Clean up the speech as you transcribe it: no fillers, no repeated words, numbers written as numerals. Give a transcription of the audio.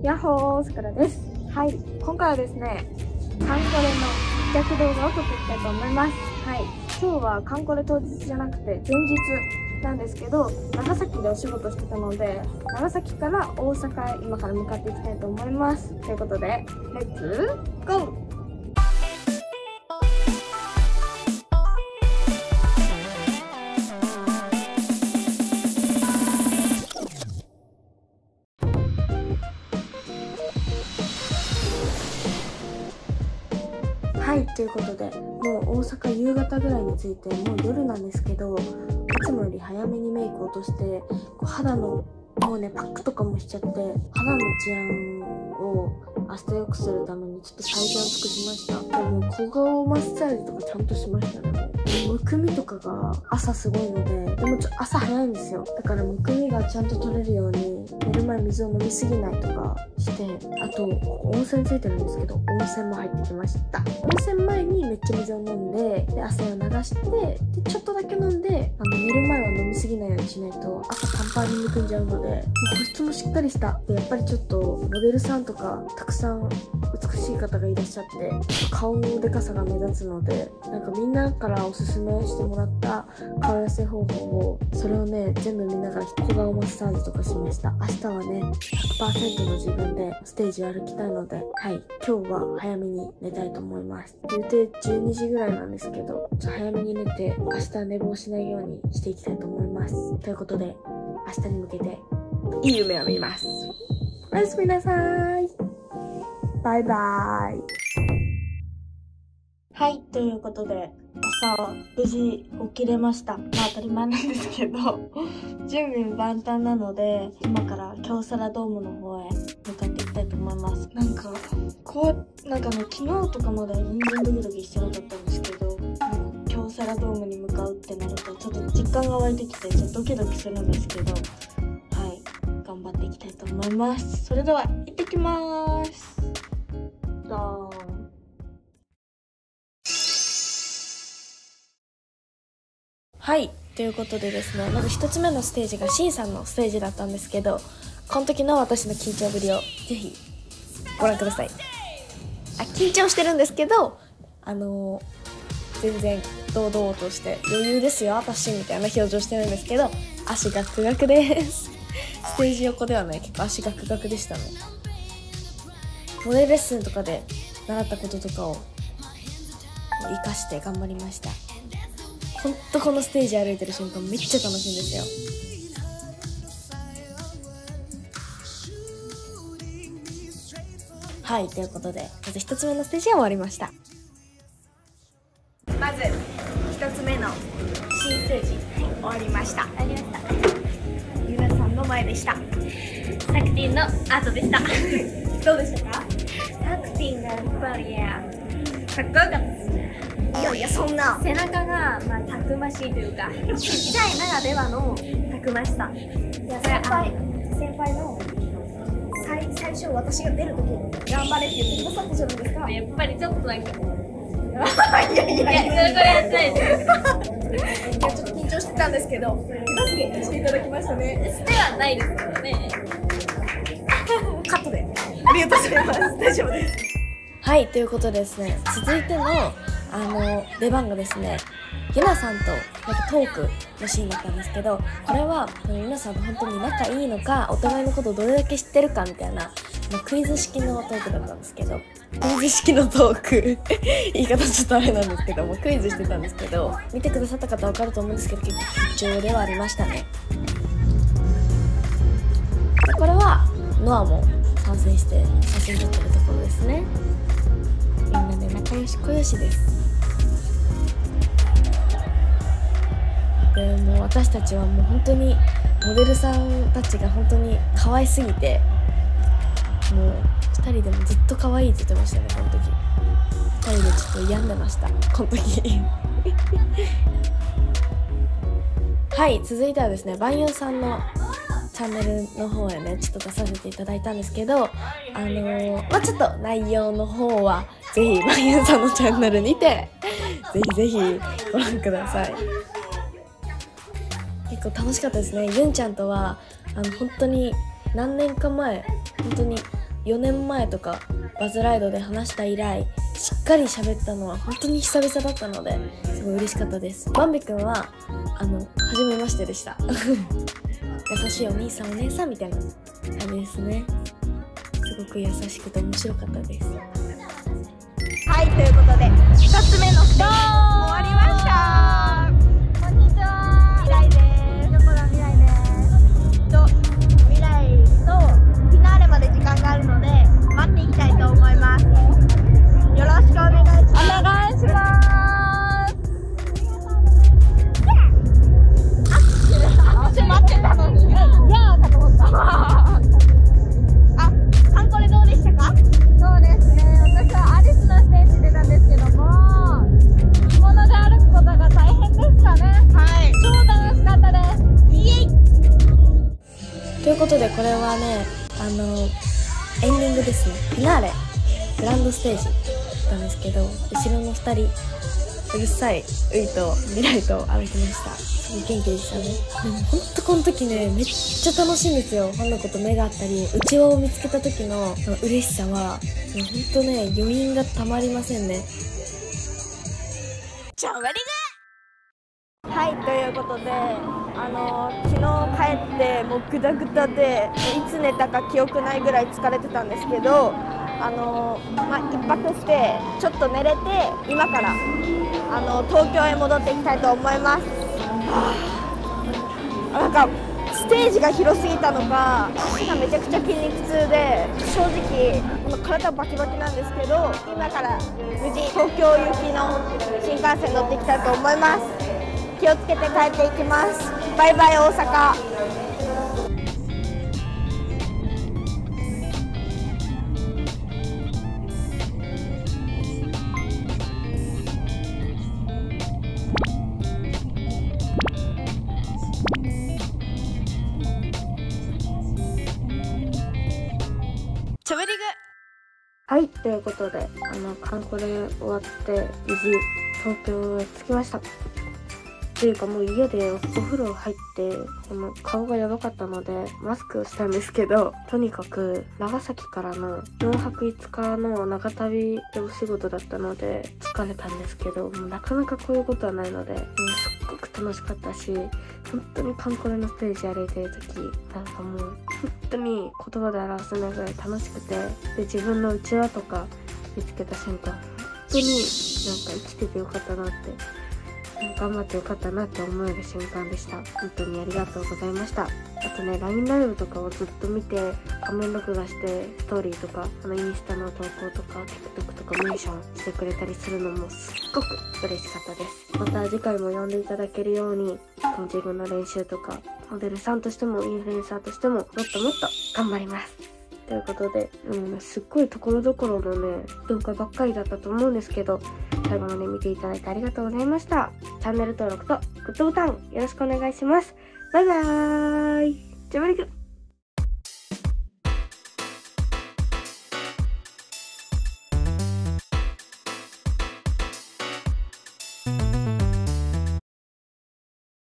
やっほー、さくらです。はい、今回はですね、カンコレの試着動画を撮っていきたいと思います。はい、今日はカンコレ当日じゃなくて前日なんですけど、長崎でお仕事してたので、長崎から大阪へ今から向かっていきたいと思います。ということで、レッツゴー！はい、ということで、もう大阪夕方ぐらいに着いて、もう夜なんですけど、いつもより早めにメイク落として、肌のもうね、パックとかもしちゃって、肌の治安を明日良くするためにちょっと最善を尽くしました。でも小顔マッサージとかちゃんとしましたね。むくみとかが朝すごいので、でも朝早いんですよ。だからむくみがちゃんと取れるように、寝る前水を飲みすぎないとかして、あと、温泉ついてるんですけど、温泉も入ってきました。温泉前にめっちゃ水を飲んで、で、汗を流して、で、ちょっとだけ飲んで、寝る前は飲みすぎないようにしないと、朝パンパンにむくんじゃうので、保湿もしっかりした。で、やっぱりちょっと、モデルさんとか、たくさん美しい方がいらっしゃって、顔のでかさが目立つので、なんかみんなからおすすめしてもらった顔痩せ方法を、それをね、全部見ながら小顔マッサージとかしました。明日はね、100% の自分でステージを歩きたいので、はい、今日は早めに寝たいと思います。言うて12時ぐらいなんですけど、早めに寝て、明日寝坊しないようにしていきたいと思います。ということで、明日に向けて、いい夢を見ます。おやすみなさーい。バイバーイ。はい、ということで、朝、無事起きれました。まあ当たり前なんですけど、準備万端なので、今から京セラドームの方へ向かっていきたいと思います。なんか昨日とかまでは全然ドキドキしてなかったんですけど、京セラドームに向かうってなると、ちょっと実感が湧いてきて、ちょっとドキドキするんですけど、はい、頑張っていきたいと思います。それでは、行ってきまーす。はい、ということでですね、まず1つ目のステージが C さんのステージだったんですけど、この時の私の緊張ぶりをぜひご覧ください。緊張してるんですけど、全然堂々として余裕ですよ私みたいな表情してるんですけど、足ガクガクですステージ横ではね、結構足ガクガクでしたね。モデルレッスンとかで習ったこととかを活かして頑張りました。ほんとこのステージ歩いてる瞬間めっちゃ楽しいんですよ。はい、ということで、まず1つ目のステージは終わりました。まず1つ目の新ステージ、終わりました。ゆなさんの前でした。サクティンの後でしたどうでしたか？サクティンがやっぱりかっこよかったですね。いやそんな背中がたくましいというか、ちっちゃいならではのたくましさ。いや先輩の最初私が出るとき頑張れって言ってくださったじゃないですか。やっぱりちょっとなんかいやこれやってないですいやちょっと緊張してたんですけど、助けしていただきましたね。してはないですけどねカットでありがとうございます。大丈夫です。はい、ということでですね、続いての出番がですね、ゆなさんとトークのシーンだったんですけど、これはゆなさんと本当に仲いいのか、お互いのことをどれだけ知ってるかみたいな、クイズ式のトークだったんですけど、クイズ式のトーク言い方ちょっとあれなんですけども、クイズしてたんですけど、見てくださった方は分かると思うんですけど、結構緊張ではありましたね。これはノアも参戦して写真撮ってるところですね。みんなで仲良しこよしです。でもう私たちはもう本当にモデルさんたちが本当に可愛すぎて、もう2人でもずっと可愛いって言ってましたね。この時2人でちょっと病んでました、この時はい、続いてはですね、バンユーさんのチャンネルの方へね、ちょっと出させていただいたんですけど、ちょっと内容の方はぜひバンユーさんのチャンネルにてぜひご覧ください。結構楽しかったですね。ゆんちゃんとは本当に何年か前、本当に 4年前とかバズライドで話した以来しっかり喋ったのは本当に久々だったのですごい嬉しかったです。バンビ君は初めましてでした優しいお兄さんお姉さんみたいな感じですね。すごく優しくて面白かったです。 はい、ということで2つ目のステージ終わりました。こんにちは、未来です。横田未来です。未来とフィナーレまで時間があるので待っていきたいと思います。よろしくお願いします。お願いします。待ってたのにいやーかと思ったカンコレどうでしたか？そうですね、私はアリスのステージ出たんですけども、着物で歩くことが大変でしたね。はい、超楽しかったです。イエイ。 ということでこれはねエンディングですね。フィナーレグランドステージだったんですけど、後ろの2人うるさいウイと未来と歩いてました。すごい元気でしたね。でもほんとこの時ねめっちゃ楽しいんですよ。ファンの子と目があったり内輪を見つけた時の嬉しさはもうほんとね余韻がたまりませんね。 チャオベリグ。はい、ということで昨日帰ってもうグダグダでいつ寝たか記憶ないぐらい疲れてたんですけど一泊してちょっと寝れて今から東京へ戻っていきたいと思います。なんかステージが広すぎたのか足がめちゃくちゃ筋肉痛で正直体バキバキなんですけど、今から無事東京行きの新幹線乗っていきたいと思います。気をつけて帰っていきます。バイバイ大阪。はい、ということでカンコレ終わって無事東京へ着きました。っていうかもう家でお風呂入って顔がやばかったのでマスクをしたんですけど、とにかく長崎からの4泊5日の長旅でお仕事だったので疲れたんですけど、もうなかなかこういうことはないので、もうすっごく楽しかったし、本当にカンコレのステージ歩いてる時なんかもう本当に言葉で表せないぐらい楽しくて、で自分の内輪とか見つけた瞬間本当になんか生きててよかったなって、頑張ってよかったなって思える瞬間でした。本当にありがとうございました。あとね LINE ライブとかをずっと見て画面録画してストーリーとかインスタの投稿とか TikTok とかメンションしてくれたりするのもすっごく嬉しかったです。また次回も呼んでいただけるように自分の練習とかモデルさんとしてもインフルエンサーとしてももっともっと頑張ります。ということで、すっごいところどころのね動画ばっかりだったと思うんですけど、最後まで見ていただいてありがとうございました。チャンネル登録とグッドボタンよろしくお願いします。バイバーイ。じゃあまりく。